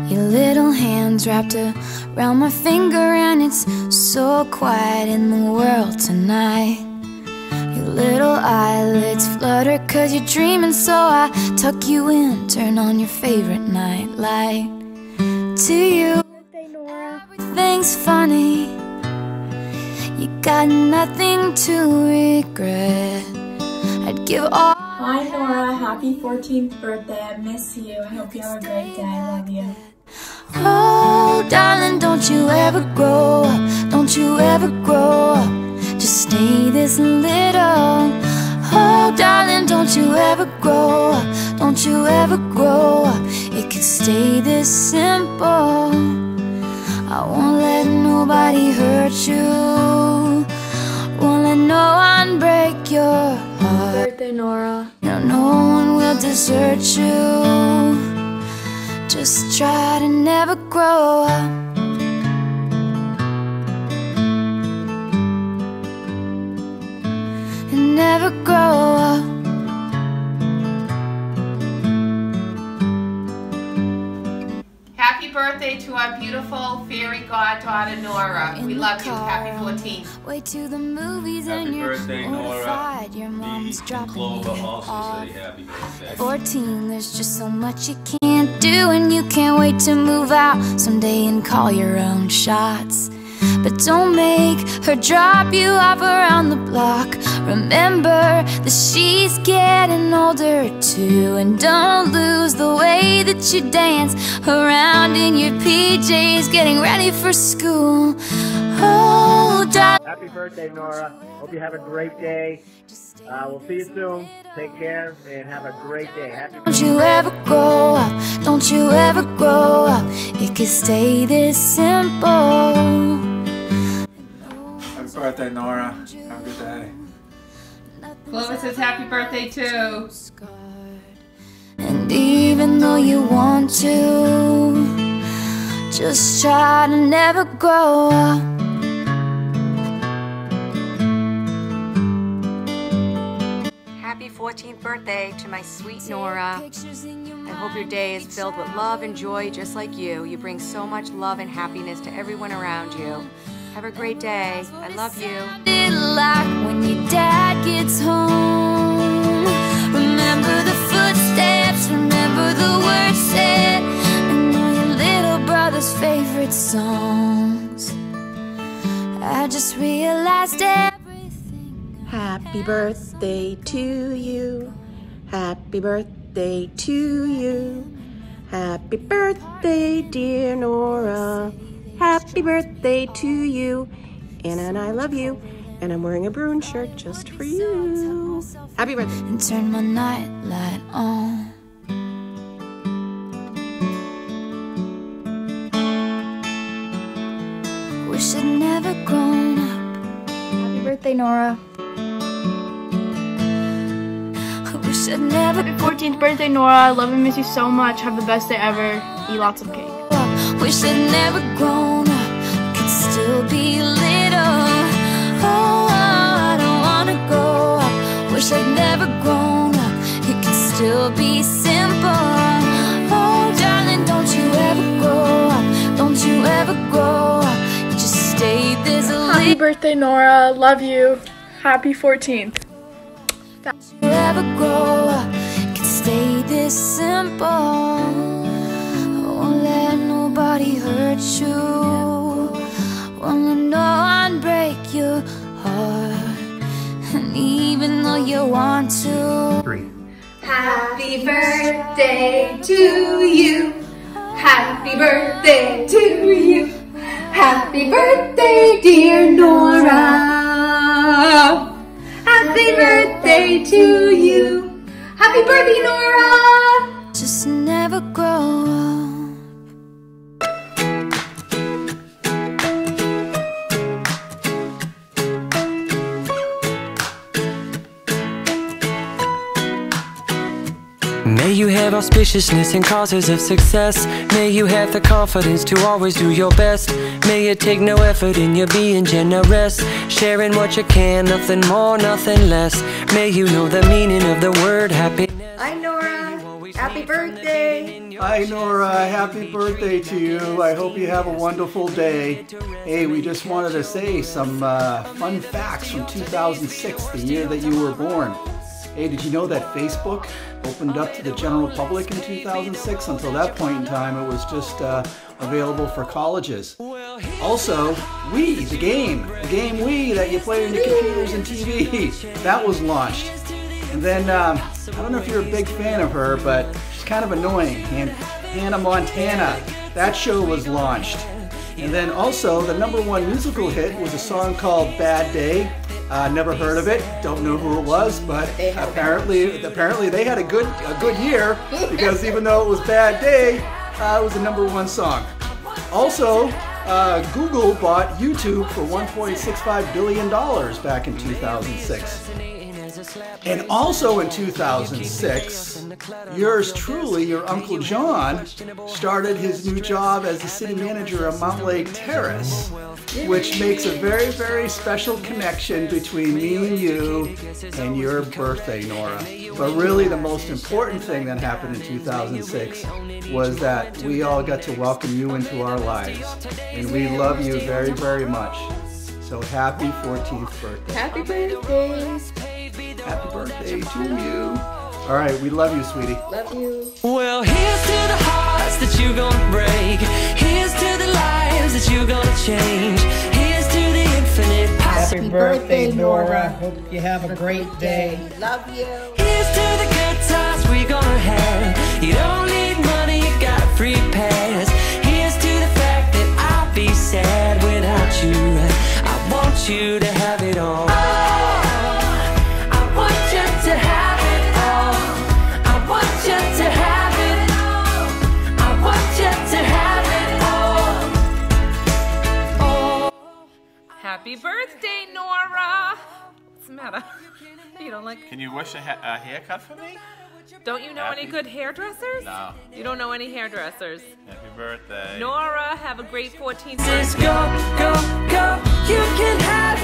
Your little hands wrapped around my finger, and it's so quiet in the world tonight. Your little eyelids flutter 'cause you're dreaming, so I tuck you in, turn on your favorite night light. To you, Birthday, Nora. everything's funny. You got nothing to regret. I'd give all. Hi, Nora. Happy 14th birthday. I miss you. I hope you have a great day. I love you. Oh, darling, don't you ever grow up. Don't you ever grow up. Just stay this little. Oh, darling, don't you ever grow up. Don't you ever grow up. It could stay this simple. I won't let nobody hurt you. Won't let no one break your heart. Birthday, Nora. No one will desert you. Just try to never grow up. And never grow up. Happy birthday to our beautiful fairy goddaughter Nora. We love you. Happy 14th. Way to the movies. Happy and you're birthday, Nora. mortified. Your mom's dropping Clover me also off. say happy birthday. 14, there's just so much you can't do, and you can't wait to move out someday and call your own shots. But don't make her drop you off around the block. Remember that she's getting older too, and don't lose the way that you dance around in your PJs, getting ready for school. Oh, darling. Happy birthday, Nora. Hope you have a great day. We'll see you soon. Take care and have a great day. Happy birthday. Don't you ever grow up. Don't you ever grow up. It could stay this simple. Happy birthday, Nora. Have a good day. Clover says happy birthday too. And even though you want to, just try to never grow up. Happy 14th birthday to my sweet Nora. I hope your day is filled with love and joy just like you. You bring so much love and happiness to everyone around you. Have a great day. I love you. Like when your dad gets home, remember the footsteps, remember the words said, and all your little brother's favorite songs. I just realized everything. Happy birthday to you. Happy birthday to you. Happy birthday, dear Nora. Happy birthday to you. Anna and I love you. And I'm wearing a Bruin shirt just for you. Happy birthday. And turn my night light on. Wish I'd never grown up. Happy birthday, Nora. Wish I'd never. Happy 14th birthday, Nora. I love and miss you so much. Have the best day ever. Eat lots of cake. Wish I'd never grown up. Could still be little. Oh, I don't wanna grow up. Wish I'd never grown up. It could still be simple. Oh, darling, don't you ever grow up. Don't you ever grow up. You just stay this Happy little. birthday, Nora. Love you. Happy 14th. Don't you ever grow up. Could stay this simple. Won't let nobody hurt you. Won't let no one break your heart. And even though you want to. Happy birthday to you. Happy birthday to you. Happy birthday, dear Nora. Happy birthday to you. Happy birthday, Nora. Just never grow up. May you have auspiciousness and causes of success. May you have the confidence to always do your best. May it take no effort in your being generous, sharing what you can, nothing more, nothing less. May you know the meaning of the word happiness. Hi, Nora. Happy birthday! Hi Nora, happy birthday to you. I hope you have a wonderful day. Hey, we just wanted to say some fun facts from 2006, the year that you were born. Hey, did you know that Facebook opened up to the general public in 2006? Until that point in time, it was just available for colleges. Also, Wii, the game Wii that you play on your computers and TV, that was launched. And then, I don't know if you're a big fan of her, but she's kind of annoying. And Hannah Montana, that show was launched. And then also, the #1 musical hit was a song called Bad Day. Never heard of it, don't know who it was, but apparently they had a good year, because even though it was Bad Day, it was the #1 song. Also, Google bought YouTube for $1.65 billion back in 2006. And also in 2006, yours truly, your Uncle John, started his new job as the city manager of Mount Lake Terrace, which makes a very, very special connection between me and you and your birthday, Nora. But really the most important thing that happened in 2006 was that we all got to welcome you into our lives. And we love you very, very much. So happy 14th birthday. Happy birthday! Happy birthday to you. All right, we love you, sweetie. Love you. Well, here's to the hearts that you're gonna break. Here's to the lives that you're gonna change. Here's to the infinite possible. Happy birthday, Nora. Hope you have a great day. Love you. Here's to the good times we're gonna have. You don't need money, you got a free pass. Here's to the fact that I'll be sad without you. I want you to have it all. Happy birthday, Nora! What's the matter? You don't like... Can you wish a haircut for me? Don't you know any good hairdressers? No. You don't know any hairdressers. Happy birthday. Nora, have a great 14th birthday. Just go, go, go. You can have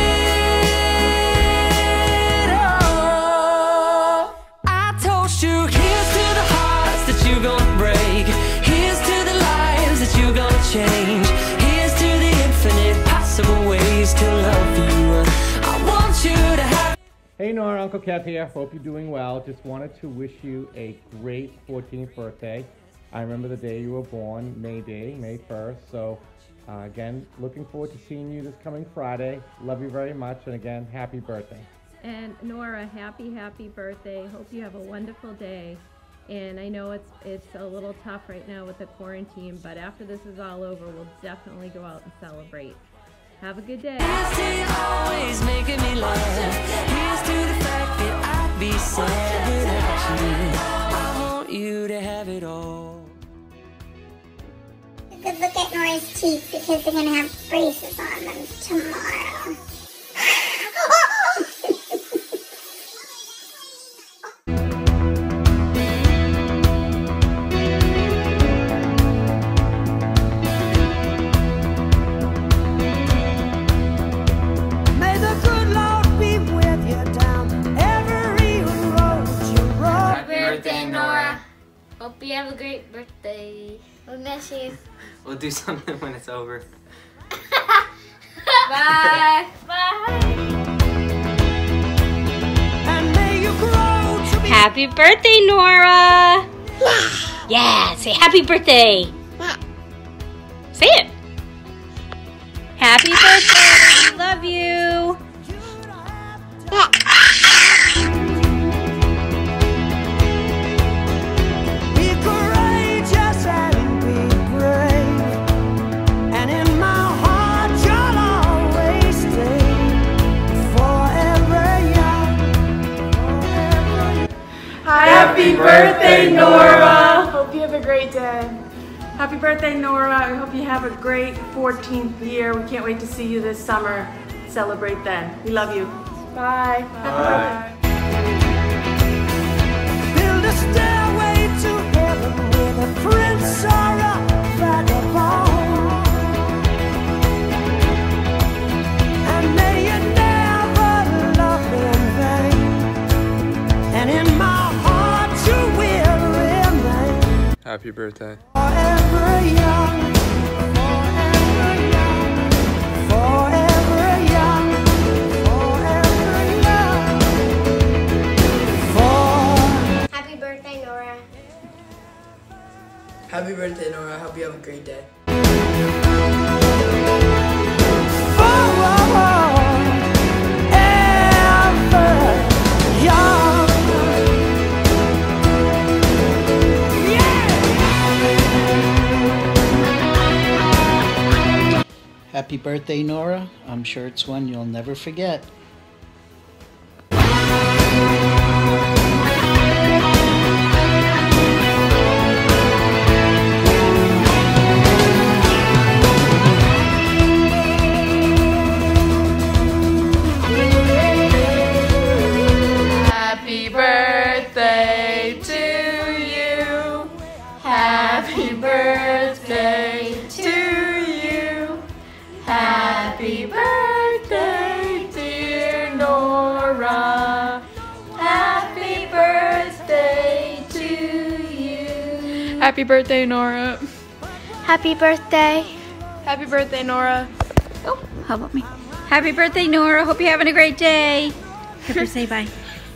it all. I told you, here's to the hearts that you're gonna break. Here's to the lives that you're gonna change. Here's to the infinite possible ways to love you. I want you to have. Hey Nora, Uncle Kev here. Hope you're doing well. Just wanted to wish you a great 14th birthday. I remember the day you were born, May 1st. So again, looking forward to seeing you this coming Friday. Love you very much, and again, happy birthday. And Nora, happy birthday. Hope you have a wonderful day. And I know it's a little tough right now with the quarantine, but after this is all over, we'll definitely go out and celebrate. Have a good day. Here's to you always making me laugh. Here's to the fact that I'd be sad without you. I want you to have it all. Good look at Nora's teeth because they're going to have braces on them tomorrow. Hope you have a great birthday. We'll miss you. We'll do something when it's over. Bye. Bye. Happy birthday, Nora! Yeah, say happy birthday. Say it. Happy birthday. We love you. Happy birthday, Nora! Hope you have a great day. Happy birthday, Nora. I hope you have a great 14th year. We can't wait to see you this summer. Celebrate then. We love you. Bye. Bye. Build a stairway to heaven with a prince or a vagabond. And may you never love in vain. And in my heart you will Happy birthday. Happy birthday, Nora. Happy birthday, Nora. I hope you have a great day. Happy birthday, Nora. I'm sure it's one you'll never forget. Happy birthday to you. Happy birthday to you. Happy birthday, dear Nora. Happy birthday to you. Happy birthday, Nora. Happy birthday. Happy birthday, Nora. Oh, how about me? Happy birthday, Nora. Hope you're having a great day. Pepper, say bye.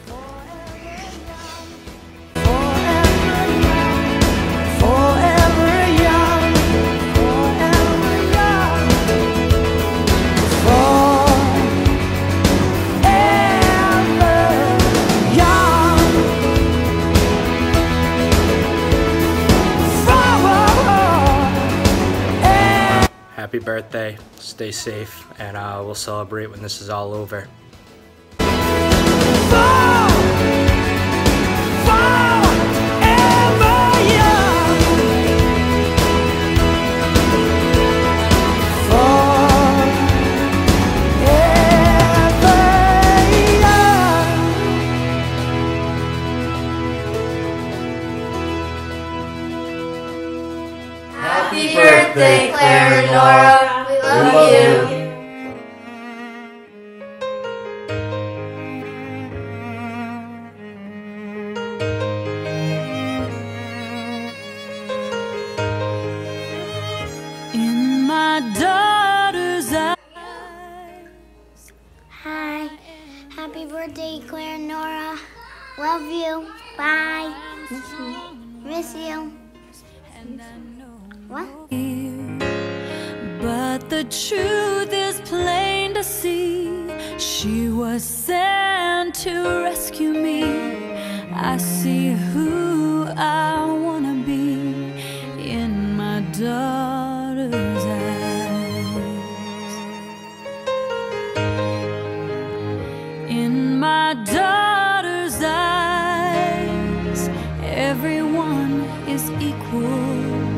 Happy birthday, stay safe, and we'll celebrate when this is all over. Happy birthday, Claire and Nora. We love you. In my daughter's eyes. Hi. Happy birthday, Claire and Nora. Love you. Bye. Miss you. What? But the truth is plain to see. She was sent to rescue me. I see who I wanna be in my daughter's eyes. In my daughter's eyes, everyone is equal.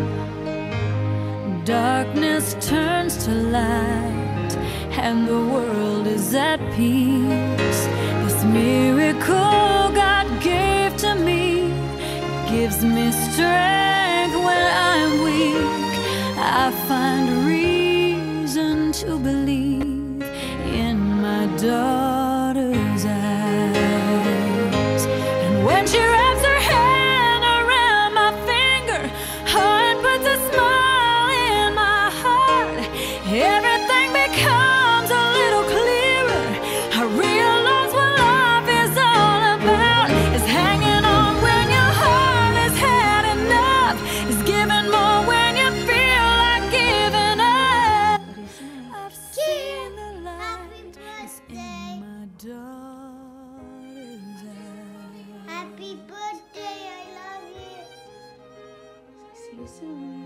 Darkness turns to light, and the world is at peace. This miracle God gave to me gives me strength when I'm weak. I find reason to believe in my daughter's eyes. And when she wraps her hand around my finger, oh, it puts a smile in my heart. Everything becomes a little clearer. I realize what life is all about. Is hanging on when your heart has had enough. Is giving more when you feel like giving up. I've seen the light is in my daughter's eyes. Happy birthday. I love you. See you soon.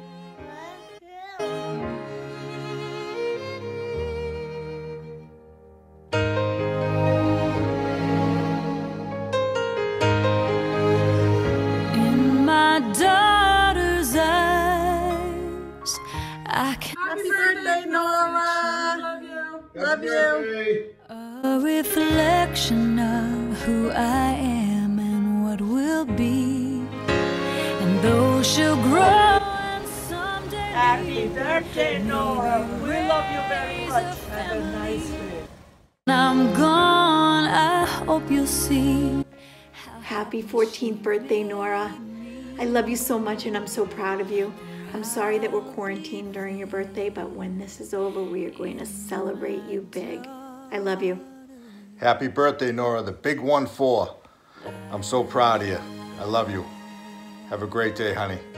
In my daughter's eyes, I can. Happy birthday, Nora. Love you. Love you. A reflection of who I am and what will be. And though she'll grow and someday. Happy birthday, Nora. We love you very much. Have a nice day. When I'm gone, I hope you'll see. Happy 14th birthday, Nora. I love you so much and I'm so proud of you. I'm sorry that we're quarantined during your birthday, but when this is over, we are going to celebrate you big. I love you. Happy birthday, Nora, the big 1-4. I'm so proud of you. I love you. Have a great day, honey.